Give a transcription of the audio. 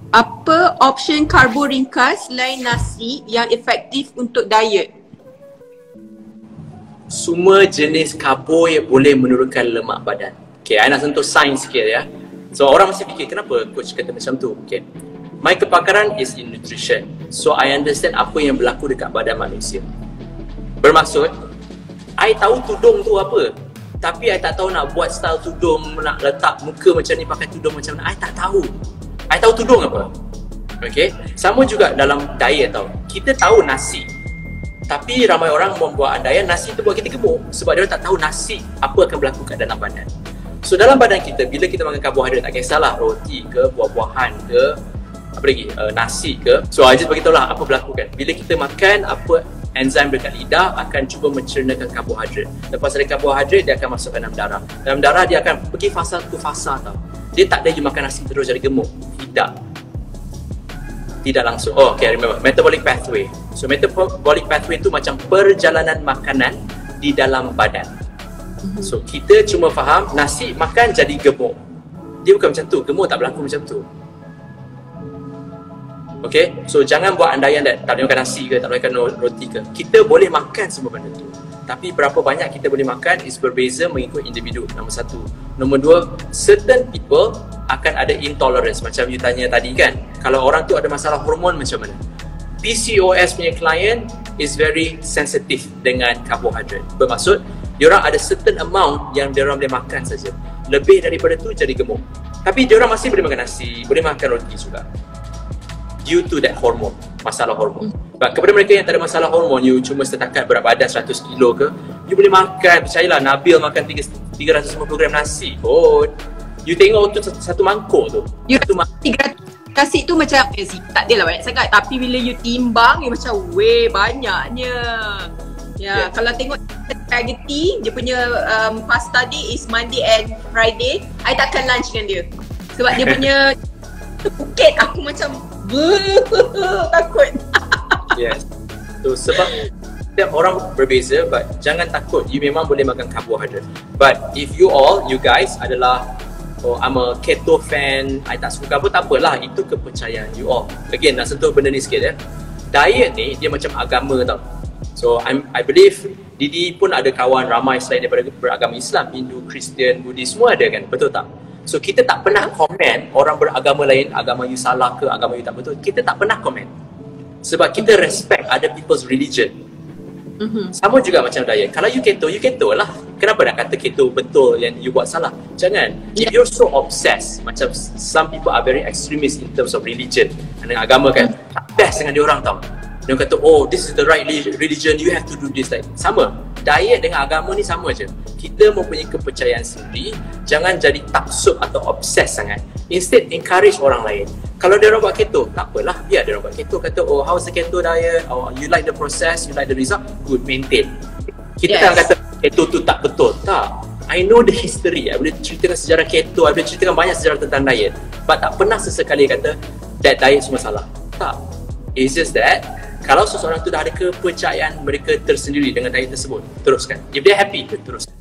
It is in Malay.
Apa option karbo ringkas selain nasi yang efektif untuk diet? Semua jenis karbo yang boleh menurunkan lemak badan. Okay, I nak sentuh sains sikit ya. So orang mesti fikir, kenapa coach kata macam tu? Okay. My kepakaran is in nutrition. So I understand apa yang berlaku dekat badan manusia. Bermaksud, I tahu tudung tu apa, tapi I tak tahu nak buat style tudung, nak letak muka macam ni, pakai tudung macam mana, I tak tahu. I tahu tudung apa. Okay. Sama juga dalam diet tau. Kita tahu nasi, tapi ramai orang membuat andaian nasi tu buat kita gemuk sebab dia tak tahu nasi apa akan berlaku kat dalam badan. So dalam badan kita, bila kita makan karbohidrat, tak kisahlah roti ke, buah-buahan ke, apa lagi, nasi ke. So I just beritahu lah apa berlaku kan. Bila kita makan, apa enzim dekat lidah akan cuba mencernakan karbohidrat. Lepas dari karbohidrat, dia akan masuk ke dalam darah. Dalam darah dia akan pergi fasa tu fasa tau. Dia tak ada you makan nasi terus jadi gemuk. Tidak langsung. Oh, okay, remember. Metabolic pathway. So metabolic pathway tu macam perjalanan makanan di dalam badan. So kita cuma faham nasi makan jadi gemuk. Dia bukan macam tu. Gemuk tak berlaku macam tu. Okay, so jangan buat andaian tak boleh makan nasi ke, tak boleh makan roti ke. Kita boleh makan semua benda tu, tapi berapa banyak kita boleh makan is berbeza mengikut individu. Nombor satu. Nombor dua, certain people akan ada intolerance. Macam you tanya tadi kan, kalau orang tu ada masalah hormon macam mana. PCOS punya client is very sensitive dengan karbohidrat. Bermaksud, diorang ada certain amount yang diorang boleh makan saja. Lebih daripada tu jadi gemuk. Tapi diorang masih boleh makan nasi, boleh makan roti juga. Due to that hormone, masalah hormon. Sebab kepada mereka yang tak ada masalah hormon, you cuma setakat berat badan 100 kilo ke, you boleh makan, percayalah, Nabil makan 350 gram nasi kot. You tengok tu satu mangkuk tu. You 300 nasi tu macam, tak adalah banyak sangat, tapi bila you timbang, you macam, weh banyaknya. Ya, kalau tengok spaghetti, dia punya pasta dia is Monday and Friday, I takkan lunch dengan dia. Sebab dia punya bukit, aku macam takut. Yes. So sebab setiap orang berbeza, but jangan takut, you memang boleh makan karbohidrat. But if you guys adalah, oh I'm a keto fan, I tak suka karbo, tak apalah, itu kepercayaan you all. Again, nak sentuh benda ni sikit ya. Diet ni dia macam agama tau. So I believe Didi pun ada kawan ramai selain daripada beragama Islam, Hindu, Kristian, Buddhis, semua ada kan, betul tak? So kita tak pernah komen orang beragama lain, agama you salah ke, agama you tak betul. Kita tak pernah komen. Sebab kita respect other people's religion. Sama juga macam diet. Kalau you keto lah. Kenapa nak kata keto betul yang you buat salah? Jangan. If you're so obsessed, macam some people are very extremist in terms of religion, dengan agama kan, tak best dengan dia orang tau. Dia kata, oh this is the right religion, you have to do this. Like, sama. Diet dengan agama ni sama je. Kita mempunyai kepercayaan sendiri. Jangan jadi taksub atau obses sangat. Instead, encourage orang lain. Kalau dia orang buat keto, tak apalah, biar dia orang buat keto. Kata, oh how's the keto diet? Oh, you like the process, you like the result? Good, maintain. Kita tak kata keto tu tak betul. Tak. I know the history. I boleh ceritakan sejarah keto, I boleh ceritakan banyak sejarah tentang diet. But tak pernah sesekali kata that diet semua salah. Tak. It's just that kalau seseorang tu dah ada kepercayaan mereka tersendiri dengan diet tersebut, teruskan. If they're happy, teruskan.